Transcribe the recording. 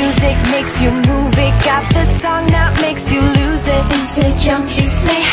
music makes you move it. Got the song that makes you lose it. You say jump, you say